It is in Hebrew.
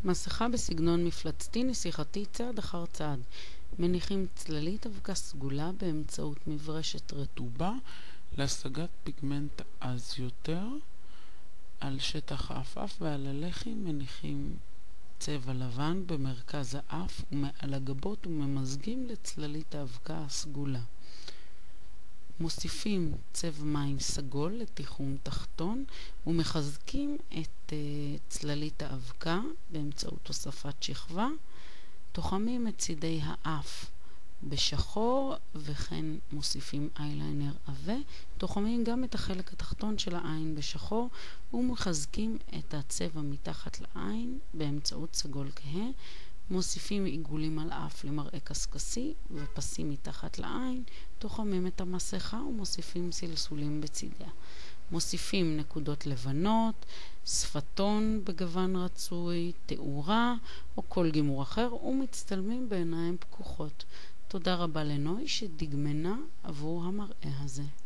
מסכה בסגנון מפלצתי נסיכתי צעד אחר צעד. מניחים צללית אבקה סגולה באמצעות מברשת רטובה להשגת פיגמנט עז יותר. על שטח האף ועל הלחי מניחים צבע לבן במרכז האף ומעל הגבות וממזגים לצללית האבקה הסגולה. מוסיפים צבע מים סגול לתיחום תחתון ומחזקים את צללית האבקה באמצעות הוספת שכבה. תוחמים את צידי האף בשחור וכן מוסיפים אייליינר עבה. תוחמים גם את החלק התחתון של העין בשחור ומחזקים את הצבע מתחת לעין באמצעות סגול כהה. מוסיפים עיגולים על אף למראה קסקסי ופסים מתחת לעין. תוחמים את המסכה ומוסיפים סלסולים בצידיה. מוסיפים נקודות לבנות, שפתון בגוון רצוי, תאורה או כל גימור אחר ומצטלמים בעיניים פקוחות. תודה רבה לנוי שדגמנה עבור המראה הזה.